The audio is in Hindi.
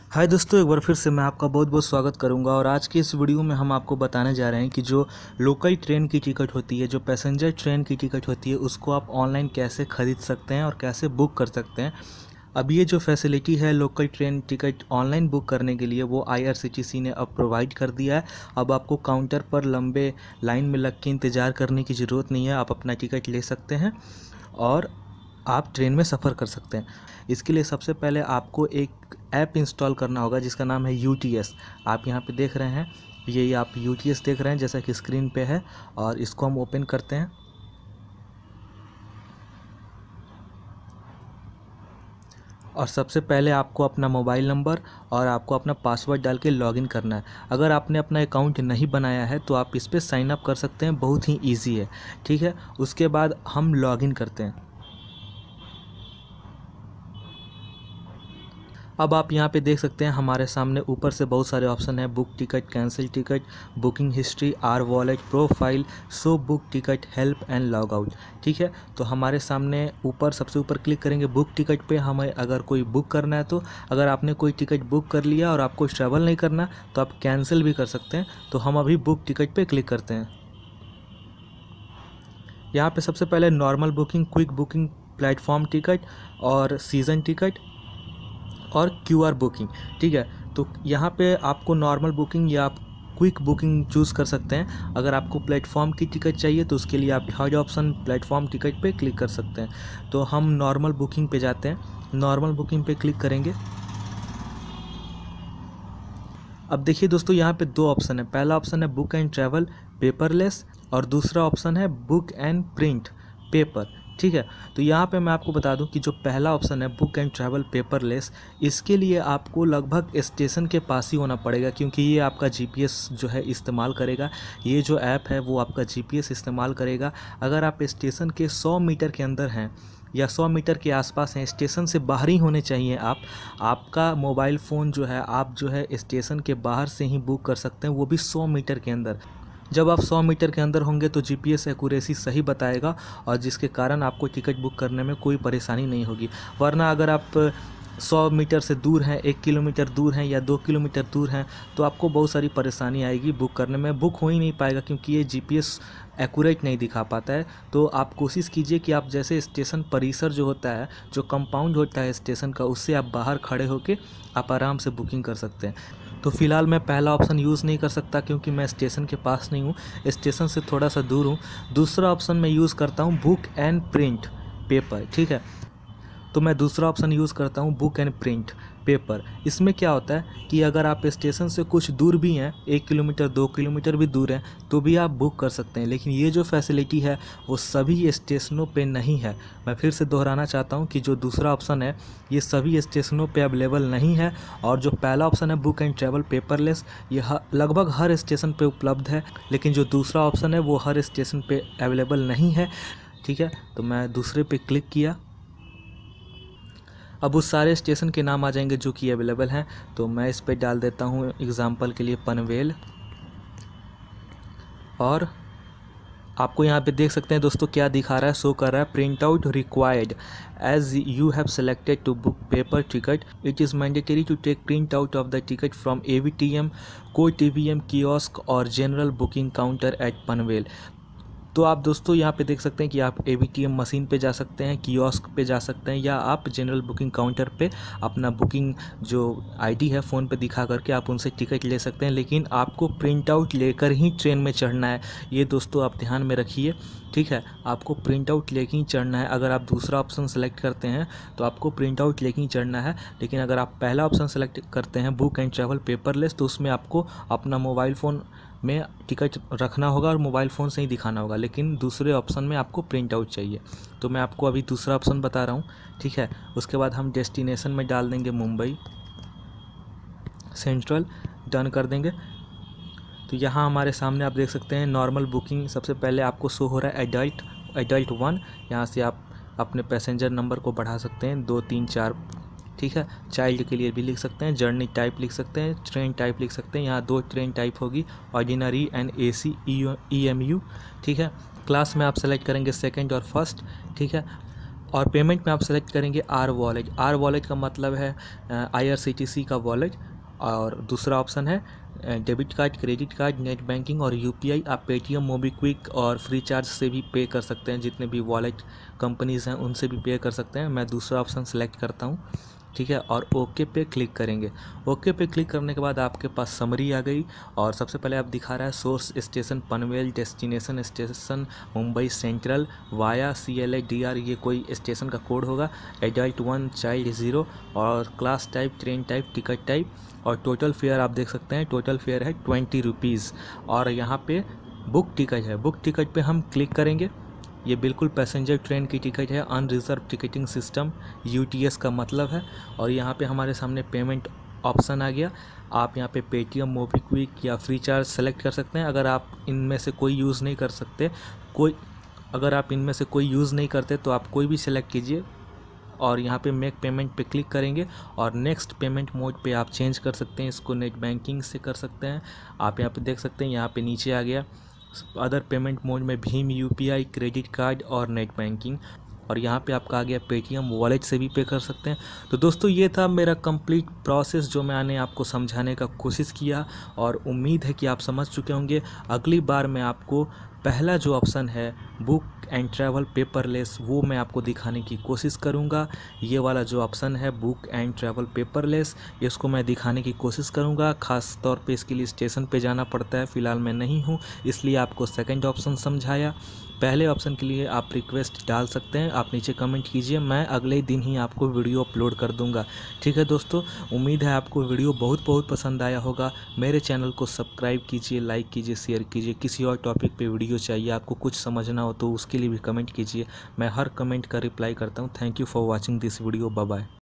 हाय दोस्तों, एक बार फिर से मैं आपका बहुत बहुत स्वागत करूंगा। और आज की इस वीडियो में हम आपको बताने जा रहे हैं कि जो लोकल ट्रेन की टिकट होती है, जो पैसेंजर ट्रेन की टिकट होती है, उसको आप ऑनलाइन कैसे ख़रीद सकते हैं और कैसे बुक कर सकते हैं। अब ये जो फैसिलिटी है local train ticket online book करने के लिए, वो IRCTC ने अब प्रोवाइड कर दिया है। अब आपको काउंटर पर लंबे लाइन में लग के इंतज़ार करने की ज़रूरत नहीं है। आप अपना टिकट ले सकते हैं और आप ट्रेन में सफ़र कर सकते हैं। इसके लिए सबसे पहले आपको एक ऐप इंस्टॉल करना होगा जिसका नाम है UTS। आप यहाँ पे देख रहे हैं, ये आप UTS देख रहे हैं जैसा कि स्क्रीन पे है। और इसको हम ओपन करते हैं और सबसे पहले आपको अपना मोबाइल नंबर और आपको अपना पासवर्ड डाल के लॉगिन करना है। अगर आपने अपना अकाउंट नहीं बनाया है तो आप इस पर साइन अप कर सकते हैं, बहुत ही ईजी है। ठीक है, उसके बाद हम लॉगिन करते हैं। अब आप यहाँ पे देख सकते हैं हमारे सामने ऊपर से बहुत सारे ऑप्शन हैं: book ticket, cancel ticket, booking history, R wallet, profile, show book ticket, help and log out. ठीक है, तो हमारे सामने ऊपर सबसे ऊपर क्लिक करेंगे बुक टिकट पे। हमें अगर कोई बुक करना है तो अगर आपने कोई टिकट बुक कर लिया और आपको ट्रैवल नहीं करना तो आप कैंसिल भी कर सकते हैं। तो हम अभी बुक टिकट पर क्लिक करते हैं। यहाँ पर सबसे पहले normal booking, quick booking, platform ticket और सीज़न टिकट और QR बुकिंग। ठीक है, तो यहाँ पे आपको नॉर्मल बुकिंग या आप क्विक बुकिंग चूज़ कर सकते हैं। अगर आपको प्लेटफॉर्म की टिकट चाहिए तो उसके लिए आप थर्ड ऑप्शन प्लेटफॉर्म टिकट पे क्लिक कर सकते हैं। तो हम नॉर्मल बुकिंग पे जाते हैं, नॉर्मल बुकिंग पे क्लिक करेंगे। अब देखिए दोस्तों, यहाँ पे दो ऑप्शन है। पहला ऑप्शन है बुक एंड ट्रैवल पेपरलेस और दूसरा ऑप्शन है बुक एंड प्रिंट पेपर। ठीक है, तो यहाँ पे मैं आपको बता दूं कि जो पहला ऑप्शन है बुक एंड ट्रैवल पेपरलेस, इसके लिए आपको लगभग स्टेशन के पास ही होना पड़ेगा, क्योंकि ये आपका GPS जो है इस्तेमाल करेगा। ये जो ऐप है वो आपका GPS इस्तेमाल करेगा। अगर आप स्टेशन के 100 मीटर के अंदर हैं या 100 मीटर के आसपास हैं, स्टेशन से बाहर ही होने चाहिए आपका मोबाइल फ़ोन जो है, आप जो है स्टेशन के बाहर से ही बुक कर सकते हैं, वो भी 100 मीटर के अंदर। जब आप 100 मीटर के अंदर होंगे तो GPS एक्यूरेसी सही बताएगा और जिसके कारण आपको टिकट बुक करने में कोई परेशानी नहीं होगी। वरना अगर आप 100 मीटर से दूर हैं, 1 किलोमीटर दूर हैं या 2 किलोमीटर दूर हैं तो आपको बहुत सारी परेशानी आएगी बुक करने में। बुक हो ही नहीं पाएगा क्योंकि ये GPS एक्यूरेट नहीं दिखा पाता है। तो आप कोशिश कीजिए कि आप जैसे स्टेशन परिसर जो होता है, जो कंपाउंड होता है स्टेशन का, उससे आप बाहर खड़े होकर आप आराम से बुकिंग कर सकते हैं। तो फ़िलहाल मैं पहला ऑप्शन यूज़ नहीं कर सकता क्योंकि मैं स्टेशन के पास नहीं हूँ, स्टेशन से थोड़ा सा दूर हूँ। दूसरा ऑप्शन मैं यूज़ करता हूँ बुक एंड प्रिंट पेपर। ठीक है, तो मैं दूसरा ऑप्शन यूज़ करता हूँ बुक एंड प्रिंट पेपर। इसमें क्या होता है कि अगर आप स्टेशन से कुछ दूर भी हैं, 1 किलोमीटर 2 किलोमीटर भी दूर हैं, तो भी आप बुक कर सकते हैं। लेकिन ये जो फैसिलिटी है वो सभी स्टेशनों पे नहीं है। मैं फिर से दोहराना चाहता हूँ कि जो दूसरा ऑप्शन है ये सभी स्टेशनों पे अवेलेबल नहीं है। और जो पहला ऑप्शन है बुक एंड ट्रैवल पेपरलेस, ये लगभग हर स्टेशन पे उपलब्ध है। लेकिन जो दूसरा ऑप्शन है वो हर स्टेशन पे अवेलेबल नहीं है। ठीक है, तो मैं दूसरे पे क्लिक किया। अब उस सारे स्टेशन के नाम आ जाएंगे जो कि अवेलेबल हैं। तो मैं इस पर डाल देता हूँ एग्ज़ाम्पल के लिए पनवेल। और आपको यहाँ पे देख सकते हैं दोस्तों क्या दिखा रहा है, शो कर रहा है print out required as you have selected to book paper ticket, it is mandatory to take print out of the ticket from AVTM, कोई TVM कियोस्क और general booking counter at Panvel. तो आप दोस्तों यहाँ पे देख सकते हैं कि आप AVTM मशीन पे जा सकते हैं, कियोस्क पे जा सकते हैं, या आप जनरल बुकिंग काउंटर पे अपना बुकिंग जो ID है फ़ोन पे दिखा करके आप उनसे टिकट ले सकते हैं। लेकिन आपको प्रिंट आउट लेकर ही ट्रेन में चढ़ना है, ये दोस्तों आप ध्यान में रखिए। ठीक है, आपको प्रिंट आउट लेके ही चढ़ना है। अगर आप दूसरा ऑप्शन सेलेक्ट करते हैं तो आपको प्रिंट आउट लेके ही चढ़ना है। लेकिन अगर आप पहला ऑप्शन सेलेक्ट करते हैं बुक एंड ट्रैवल पेपरलेस, तो उसमें आपको अपना मोबाइल फ़ोन में टिकट रखना होगा और मोबाइल फ़ोन से ही दिखाना होगा। लेकिन दूसरे ऑप्शन में आपको प्रिंट आउट चाहिए। तो मैं आपको अभी दूसरा ऑप्शन बता रहा हूँ। ठीक है, उसके बाद हम डेस्टिनेशन में डाल देंगे मुंबई सेंट्रल, डन कर देंगे। तो यहाँ हमारे सामने आप देख सकते हैं नॉर्मल बुकिंग सबसे पहले आपको शो हो रहा है एडल्ट 1। यहाँ से आप अपने पैसेंजर नंबर को बढ़ा सकते हैं 2 3 4। ठीक है, चाइल्ड के लिए भी लिख सकते हैं, जर्नी टाइप लिख सकते हैं, ट्रेन टाइप लिख सकते हैं। यहाँ 2 ट्रेन टाइप होगी, ऑर्डिनरी एंड AC EMU। ठीक है, क्लास में आप सेलेक्ट करेंगे सेकंड और फर्स्ट। ठीक है, और पेमेंट में आप सेलेक्ट करेंगे आर वॉलेट। आर वॉलेट का मतलब है IRCTC का वॉलेट। और दूसरा ऑप्शन है debit card, credit card, net banking और UPI। आप पेटीएम, मोबीक्विक और फ्री चार्ज से भी पे कर सकते हैं, जितने भी वॉलेट कंपनीज़ हैं उनसे भी पे कर सकते हैं। मैं दूसरा ऑप्शन सेलेक्ट करता हूँ, ठीक है, और ओके पे क्लिक करेंगे। ओके पे क्लिक करने के बाद आपके पास समरी आ गई और सबसे पहले आप दिखा रहा है source station Panvel, destination station Mumbai central, via CLA DR, ये कोई स्टेशन का कोड होगा, एडल्ट 1 चाइल्ड 0 और class type, train type, ticket type. और टोटल फेयर आप देख सकते हैं, टोटल फेयर है 20 रुपीज़। और यहाँ पे बुक टिकट है, बुक टिकट पे हम क्लिक करेंगे। ये बिल्कुल पैसेंजर ट्रेन की टिकट है, अनरिजर्व टिकटिंग सिस्टम, UTS का मतलब है। और यहाँ पे हमारे सामने पेमेंट ऑप्शन आ गया। आप यहाँ पे पेटीएम, मोबीक्विक या फ्री चार्ज सेलेक्ट कर सकते हैं। अगर आप इनमें से कोई यूज़ नहीं कर सकते, अगर आप इनमें से कोई यूज़ नहीं करते तो आप कोई भी सिलेक्ट कीजिए और यहाँ पे मेक पेमेंट पे क्लिक करेंगे और नेक्स्ट पेमेंट मोड पे आप चेंज कर सकते हैं। इसको नेट बैंकिंग से कर सकते हैं। आप यहाँ पे देख सकते हैं, यहाँ पे नीचे आ गया अदर पेमेंट मोड में भीम, UPI, क्रेडिट कार्ड और नेट बैंकिंग। और यहाँ पे आपका आ गया पेटीएम, वॉलेट से भी पे कर सकते हैं। तो दोस्तों ये था मेरा कंप्लीट प्रोसेस जो मैंने आपको समझाने का कोशिश किया और उम्मीद है कि आप समझ चुके होंगे। अगली बार मैं आपको पहला जो ऑप्शन है बुक एंड ट्रैवल पेपरलेस, वो मैं आपको दिखाने की कोशिश करूँगा। ये वाला जो ऑप्शन है बुक एंड ट्रैवल पेपरलेस, इसको मैं दिखाने की कोशिश करूँगा। ख़ास तौर पे इसके लिए स्टेशन पे जाना पड़ता है, फ़िलहाल मैं नहीं हूँ, इसलिए आपको सेकंड ऑप्शन समझाया। पहले ऑप्शन के लिए आप रिक्वेस्ट डाल सकते हैं, आप नीचे कमेंट कीजिए, मैं अगले दिन ही आपको वीडियो अपलोड कर दूंगा। ठीक है दोस्तों, उम्मीद है आपको वीडियो बहुत बहुत पसंद आया होगा। मेरे चैनल को सब्सक्राइब कीजिए, लाइक कीजिए, शेयर कीजिए। किसी और टॉपिक पे वीडियो चाहिए, आपको कुछ समझना हो तो उसके लिए भी कमेंट कीजिए, मैं हर कमेंट का रिप्लाई करता हूँ। Thank you for watching this video, bye bye.